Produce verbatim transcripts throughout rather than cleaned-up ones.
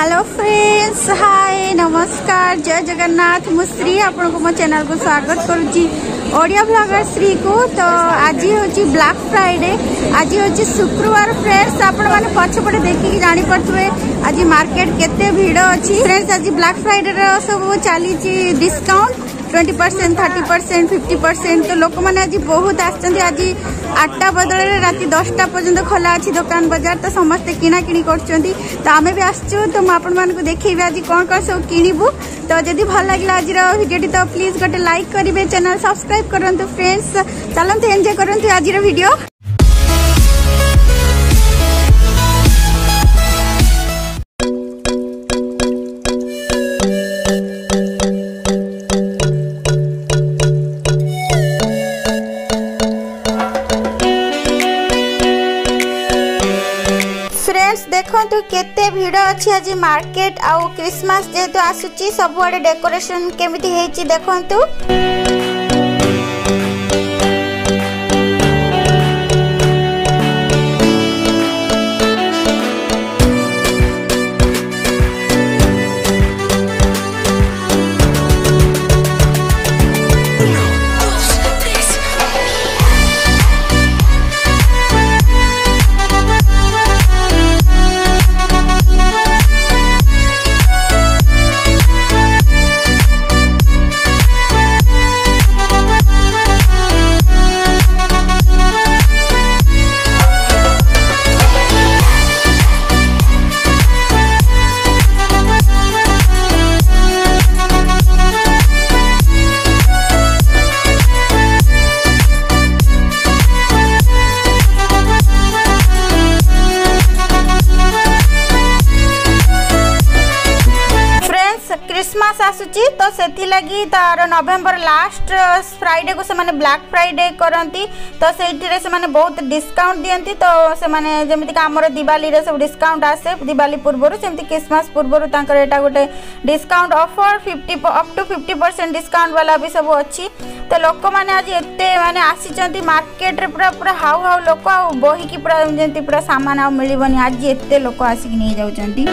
Hello friends, हाय नमस्कार, जय जगन्नाथ। मुश्री आपन को मो चैनल को स्वागत करुच्ची ओडिया ब्लॉगर श्री को। तो आज हूँ ब्लैक फ्राइडे, आज हूँ शुक्रवार। फ्रेंड्स आपण मैंने पछपटे देखिकी जानी पड़े आज मार्केट केते भीड़ अच्छी। फ्रेंड्स आज ब्लैक फ्राइडे सब चली discount twenty percent thirty percent fifty percent. तो लोक मैंने आज बहुत आसछन्ती। आज आठटा बदल राति दसटा पर्यंत खोला अच्छी दुकान बजार। तो समस्ते किना किणी करछन्ती। तो आमे भी आसछु। तो आपण मान को देखैबे आज कौन कौन सब किनिबु। तो जदि भल लागला आज वीडियो तो प्लीज गोटे लाइक करिवे, चैनल सब्सक्राइब करंतु। फ्रेंड्स चलंतु एंजॉय करंतु आज वीडियो। देखो केते भीड़ अच्छी आज मार्केट। आउ क्रिसमस जेहेतु आसुची सबुआडे डेकोरेशन केमिति हेची देखंतु। क्रिसमस आसुची तो सेथि लगी तार नवेम्बर लास्ट फ्राइडे को से माने ब्लैक फ्राइडे करंती। तो सेठी से माने बहुत डिस्काउंट दियंती। तो से माने जेमिति का हमर दिवाली रे सब डिस्काउंट आसे दिवाली पूर्वरु, सेमिति क्रिसमस पूर्वरु तांकर एटा गोटे discount offer fifty up to fifty percent discount वाला भी सब अच्छी। तो लोक माने आज एते माने आसीचंती मार्केट रे पूरा पूरा हाउ हाउ लोक आ बही की पूरा जेंति पूरा सामान आ मिलिबनी। आज एते लोक आसी नै जाउचंती।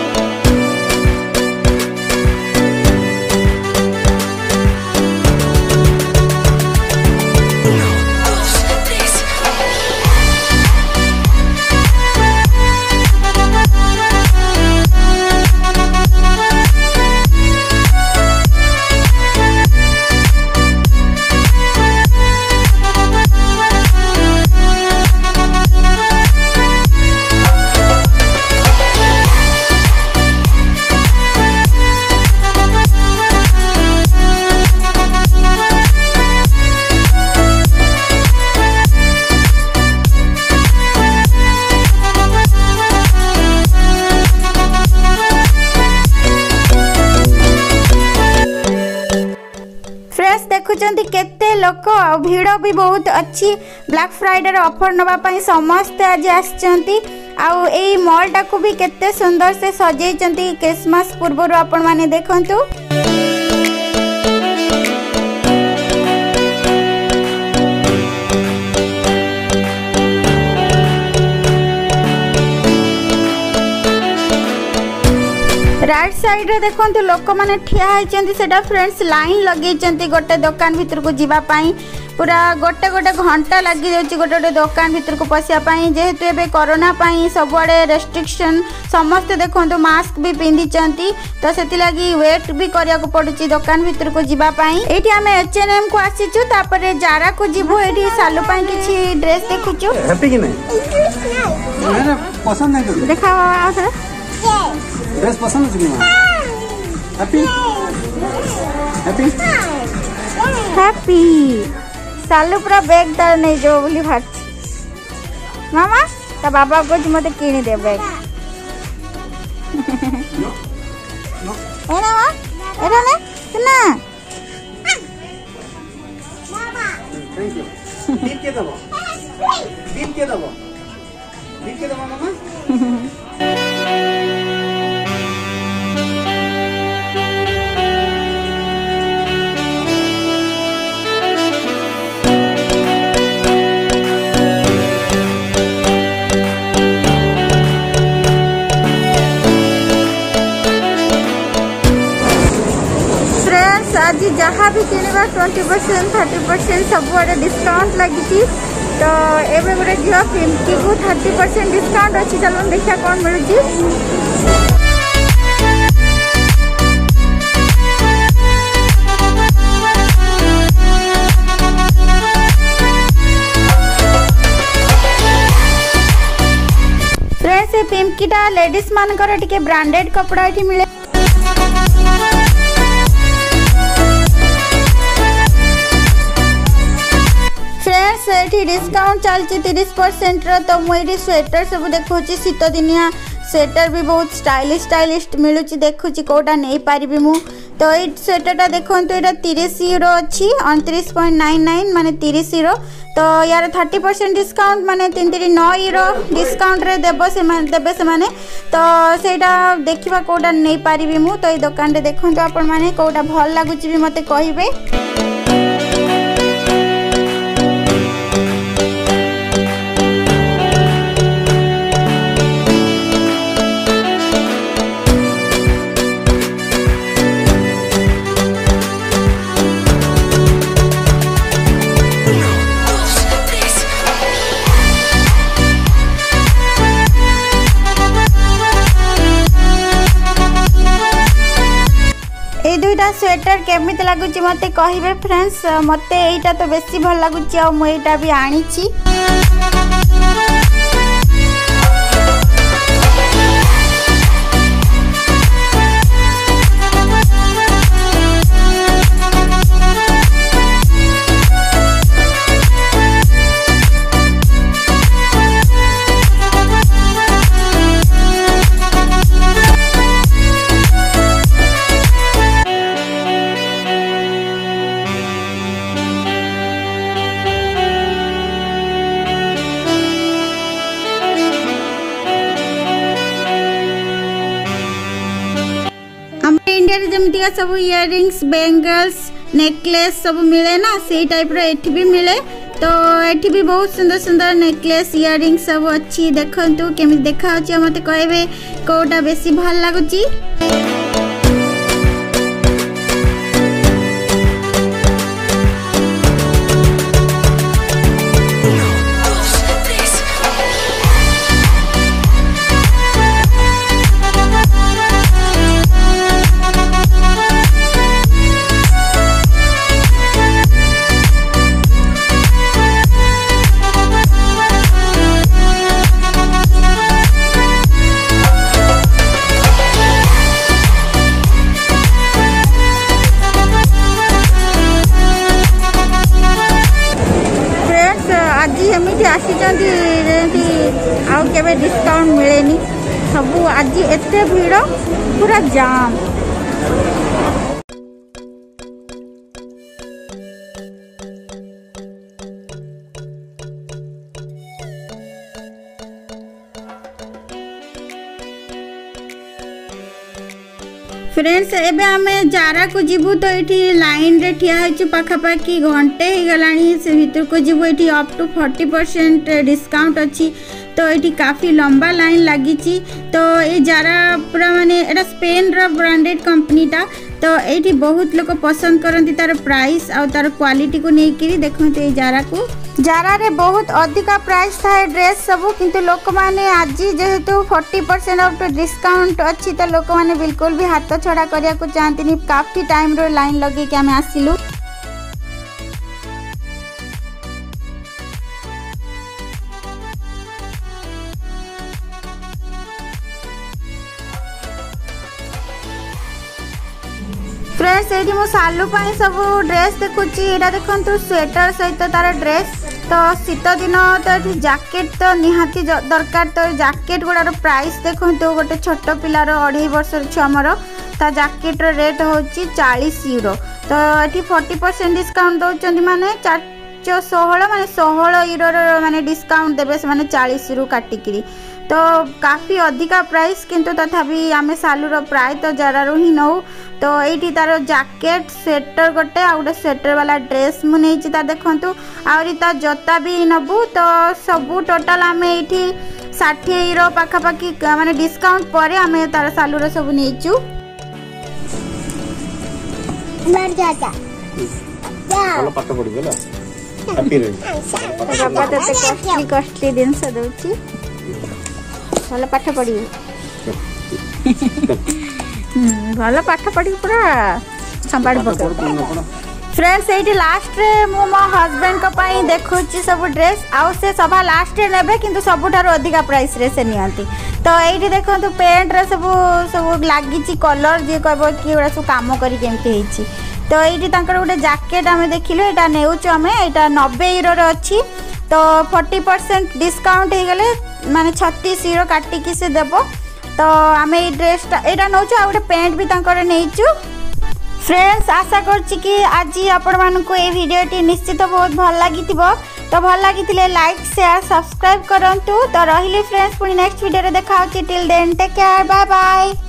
देखुचंती केते लोक, भीड़ भी बहुत अच्छी। ब्लैक फ्राइडे ऑफर नवा पाई समस्त आज आछंती। आउ एई मॉल टा को भी केते सुंदर से सजेइचंती क्रिसमस पूर्व आपण माने देखंतु। राइट साइड रे देखंतु लोक माने ठिया हैचंती। सेटा फ्रेंड्स लाइन लगेइचंती गोटे दुकान भीतर को जीवा पाई। पूरा गोटे गोटे घंटा लगी जाउची गोटे गोटे दुकान भीतर को पसिया पाई। जेहेतु एबे कोरोना पाई सबुआडे रेस्ट्रिक्शन, समस्त देखंतु मास्क भी पिंधिचंती। तो सेति लागि वेट भी करिया को पडुची दुकान भीतर को जीवा पाई। एठी हमें एच एन एम को आसीचु, तापरे जारा को जीवो। एठी सालू पाई किछि ड्रेस देखुचु। हैप्पी कि नै ना पसंद नै करू देखाओ आसे ड्रेस पसंद है कि हैप्पी हैप्पी हैप्पी सालू पूरा बैग तार नहीं जो बोली भाग मामा ता बाबा को मते किनी दे बैग एना मा एना ने सुना मामा थैंक यू। दीप के दबो दीप के दबो दीप के दबो मामा। देखिए जहाँ भी किणवा ट्वेंटी परसेंट थर्टी परसेंट सबुआड़े डिस्काउंट लगी। तो एवं गोटे झील पिंकी को थर्टी परसेंट डिस्काउंट अच्छी। चलो देखिए कौन मिलूँ। फ्रेंड्स पिंकीटा लेडीज मानकर टिके ब्रांडेड कपड़ा ये मिले। फ्रेंड्स ये डिस्काउंट चलती तीस परसेंट। तो मुझे स्वेटर सब देखा शीत दिनिया स्वेटर भी बहुत स्टाइलिश स्टाइलिश मिलूँ। देखुँ कौटा नहीं पारि मु। तो ये स्वेटरटा देखो ये तीस यूरो अच्छी अणतीस पॉइंट नाइन नाइन माने तीस यूरो। तो यार थर्टी परसेंट डिस्काउंट माने तीन तीन नौ यूरो डिस्काउंट रे देव से देवे से माने। तो सेटा देखा कौटा नहीं पारि मु। तो ये दुकान रे देखो आपण माने कौटा भल लगुच भी मते कहिबे। दुईटा स्वेटर केमिति लगुच मत कहे फ्रेंड्स। मत यहीटा तो बेसी भल लगुच आ मुझा भी आनी। इंडिया जमीका सब इयरिंग्स बेंगल्स नेकलेस सब मिले ना से टाइप रो एठी भी मिले। तो एठी भी बहुत सुंदर सुंदर नेकलेस इयरिंग्स सब अच्छी। देखंतु केमि देखा होची मते कहबे कोटा बेसी भल लागुची। आउ केबे डिस्काउंट मिलेनी सबू आज एते भीड़ पूरा जाम। फ्रेंड्स एबे आमे जारा को जीवु तो ये लाइन रे ठिया है पाखापाखि घंटे हो गलानी। से भीतर को जीवु ये up to forty percent discount अच्छी। तो ये काफ़ी लंबा लाइन लगी। तो ये जारा पूरा माने एटा स्पेन रो ब्रांडेड कंपनीटा। तो ये बहुत लोग पसंद करती तार प्राइस और तार क्वालिटी को लेकर। देखते ये जारा को जारा रे बहुत अधिका प्राइस था ड्रेस सबू किंतु लोक माने आज जेहेतु फोर्टी परसेंट ऑफ डिस्काउंट अच्छी। तो लोक माने बिल्कुल भी हाथ छड़ा करिया को चाहती। काफ़ी टाइम रो लाइन लगे कि आम आसिलु। फ्रेंड्स ये मो सालू पाई सब ड्रेस देखुची। यहाँ देखु स्वेटर सहित तार ड्रेस। तो शीत दिन तो जैकेट तो निहाती दरकार। तो जैकेट गुड़ार प्राइस देखो गोटे छोट पिलार अढ़ाई वर्ष छुआमर ता जैकेट रेट हूँ चालीस यूरो। तो ये फोर्टी परसेंट डिस्काउंट दौरान माने चार षोह माने षोह यूरो माने डिस्काउंट देवे से माने चालीस रु काटिकी। तो काफ़ी अधिका प्राइस किंतु तथापि आमे सालूर प्राय तो जारारू ही नौ। तो ये तार जैकेट स्वेटर गोटे आ गोटे स्वेटर वाला ड्रेस मुझे देखु आहरी ता जोता भी नबू। तो सबू टोटाल आम ये षाठी यूरो पाखापाखि माने डिस्काउंट पर आम तार सालूर सब नहीं। ଭଲ ପାଠ ପଢିବେ ହେଲା ହାପି ରହି ବାବା ତତେ କଷ୍ଟଲି କଷ୍ଟଲି ଜିନିଷ ଦଉଛି ଭଲ ପାଠ ପଢିବୁ ଭଲ ପାଠ ପଢି ପୁରା संभाल पकड़ फ्रेंड्स ये लास्ट रे मु मो हस्बैंड को पाई देखुची सब ड्रेस आउ से सभा लास्ट रे नेबे किंतु सबुठार अधिका प्राइस रे से नियंती तो ये देखो पेंट रे सब सब लागी कलर जी कहबो कि एडा सब काम करी केमती हेची तो ये गोटे जैकेट आम देखिलु यहाँ नेउचु आम यहाँ नब्बे यूरो रे अच्छी तो फोर्टी परसेंट डिस्काउंट हो गले माने छत्तीस यूरो काटिकी से देव तो आम ये ड्रेसटा यहाँ नौचु आ गोटे पेंट भी तंकर नहींचु फ्रेंड्स आशा करछि आज आपण मानक ये वीडियोटी निश्चित बहुत भल लगी तो भल लगी लाइक शेयर सब्सक्राइब करंतु तो रहिले फ्रेंड्स पुणी नेक्स्ट वीडियो रे देखा till then take care bye bye.